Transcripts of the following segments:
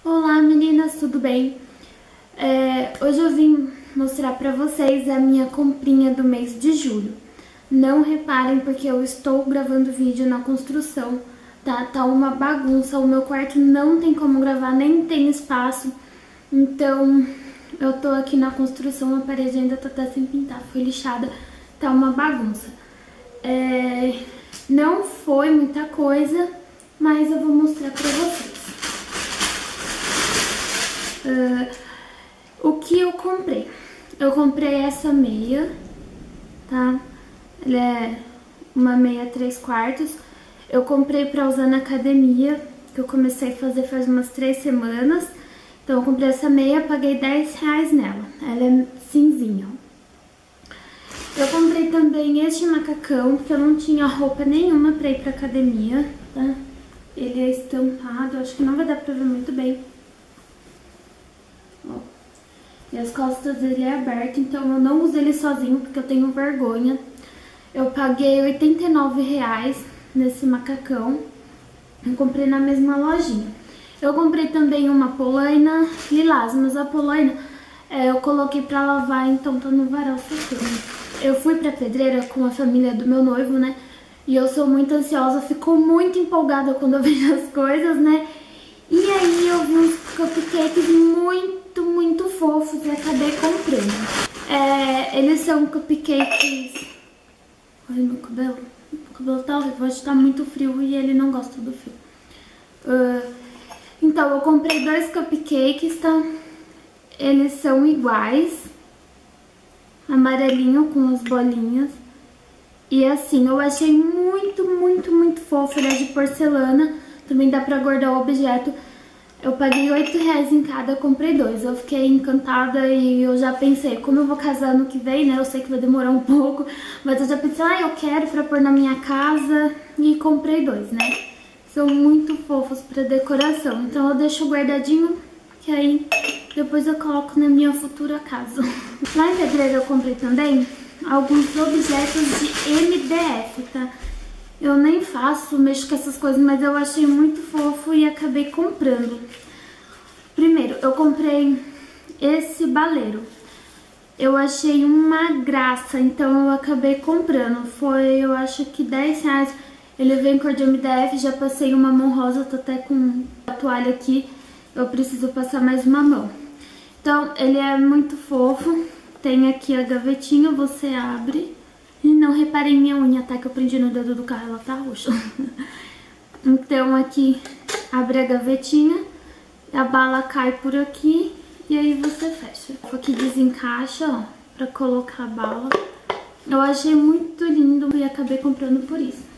Olá meninas, tudo bem? Hoje eu vim mostrar pra vocês a minha comprinha do mês de julho. Não reparem porque eu estou gravando vídeo na construção, tá? Tá uma bagunça, o meu quarto não tem como gravar, nem tem espaço. Então eu tô aqui na construção, a parede ainda tá até sem pintar, foi lixada, tá uma bagunça. Não foi muita coisa, mas eu vou mostrar pra vocês. O que eu comprei? Eu comprei essa meia, tá? Ela é uma meia 3/4. Eu comprei pra usar na academia, que eu comecei a fazer faz umas 3 semanas. Então eu comprei essa meia, paguei R$10 nela. Ela é cinzinha. Eu comprei também este macacão, porque eu não tinha roupa nenhuma pra ir pra academia, tá? Ele é estampado, acho que não vai dar pra ver muito bem. Ó. E as costas dele é aberto, então eu não uso ele sozinho porque eu tenho vergonha. Eu paguei R$89 nesse macacão. Eu comprei na mesma lojinha. Eu comprei também uma polaina lilás, mas a polaina eu coloquei pra lavar, então tá no varal secando. Eu fui pra pedreira com a família do meu noivo, né? E eu sou muito ansiosa, fico muito empolgada quando eu vejo as coisas, né? E aí eu vi uns cupcakes muito fofos e acabei comprando. Eles são cupcakes... Olha meu cabelo. Meu cabelo tá horrível, hoje tá muito frio e ele não gosta do frio. Então eu comprei 2 cupcakes, tá? Eles são iguais. Amarelinho com as bolinhas. E assim, eu achei muito fofo. Ele é de porcelana. Também dá pra guardar o objeto. Eu paguei R$8 em cada, comprei 2. Eu fiquei encantada e eu já pensei, como eu vou casar ano que vem, né? Eu sei que vai demorar um pouco, mas eu já pensei, eu quero pra pôr na minha casa e comprei 2, né? São muito fofos pra decoração, então eu deixo guardadinho, que aí depois eu coloco na minha futura casa. Lá em Pedreira eu comprei também alguns objetos de MDF, tá? Eu nem mexo com essas coisas, mas eu achei muito fofo e acabei comprando. Primeiro, eu comprei esse baleiro. Eu achei uma graça, então eu acabei comprando. Foi, eu acho que R$10. Ele vem cor de MDF, já passei uma mão rosa, tô até com a toalha aqui. Eu preciso passar mais uma mão. Então, ele é muito fofo. Tem aqui a gavetinha, você abre. E não reparem minha unha, tá? Que eu prendi no dedo do carro, ela tá roxa. Então aqui abre a gavetinha, a bala cai por aqui e aí você fecha. Aqui desencaixa, ó, pra colocar a bala. Eu achei muito lindo e acabei comprando por isso.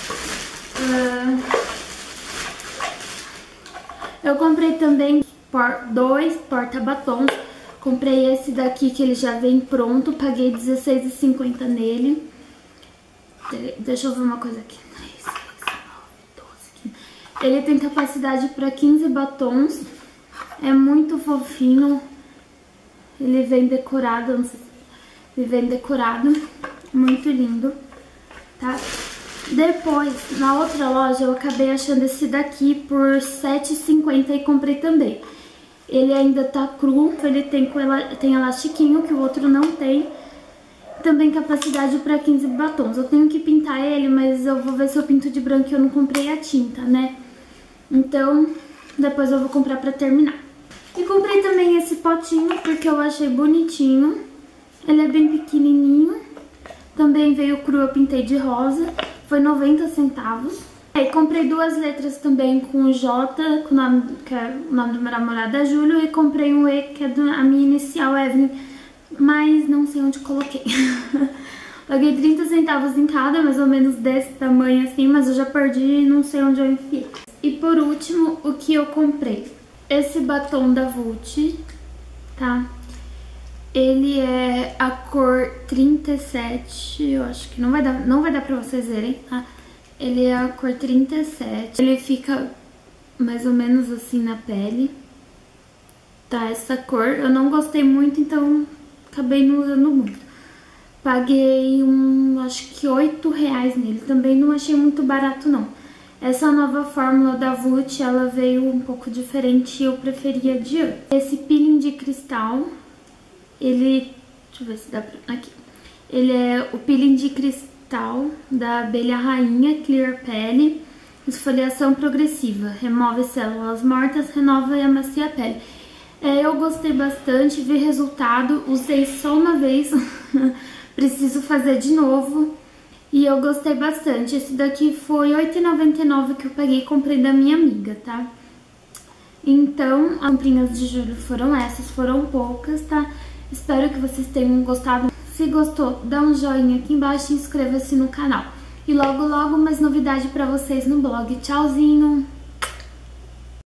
Eu comprei também 2 porta-batons. Comprei esse daqui que ele já vem pronto, paguei R$16,50 nele. Deixa eu ver uma coisa aqui. 3, 6, 9, 12, 15. Ele tem capacidade para 15 batons. É muito fofinho. Ele vem decorado, não sei se... Ele vem decorado. Muito lindo, tá? Depois, na outra loja, eu acabei achando esse daqui por R$7,50 e comprei também. Ele ainda tá cru, ele tem elastiquinho, que o outro não tem. Também capacidade para 15 batons. Eu tenho que pintar ele, mas eu vou ver se eu pinto de branco, e eu não comprei a tinta, né? Então, depois eu vou comprar pra terminar. E comprei também esse potinho, porque eu achei bonitinho. Ele é bem pequenininho. Também veio cru, eu pintei de rosa. Foi 90 centavos. Aí comprei 2 letras também com o J, com o nome, que é o nome do meu namorado é Júlio, e comprei um E, que é a minha inicial, Evelyn, mas não sei onde coloquei. Paguei 30 centavos em cada, mais ou menos desse tamanho assim, mas eu já perdi e não sei onde eu enfiei. E por último, o que eu comprei? Esse batom da Vult, tá? Ele é a cor 37, eu acho que não vai dar pra vocês verem, tá? Ele é a cor 37, ele fica mais ou menos assim na pele, tá? Essa cor eu não gostei muito, então acabei não usando muito. Paguei acho que R$8 nele, também não achei muito barato não. Essa nova fórmula da Vult, ela veio um pouco diferente e eu preferia de antes. Esse peeling de cristal, ele... deixa eu ver se dá pra... aqui. Ele é o peeling de cristal da abelha rainha Clear Pele. Esfoliação progressiva. Remove células mortas, renova e amacia a pele. Eu gostei bastante, vi resultado. Usei só uma vez. Preciso fazer de novo. E eu gostei bastante. Esse daqui foi R$ 8,99 que eu paguei e comprei da minha amiga, tá? Então, as comprinhas de julho foram essas, foram poucas, tá? Espero que vocês tenham gostado. Se gostou, dá um joinha aqui embaixo e inscreva-se no canal. E logo, logo, mais novidade pra vocês no blog. Tchauzinho!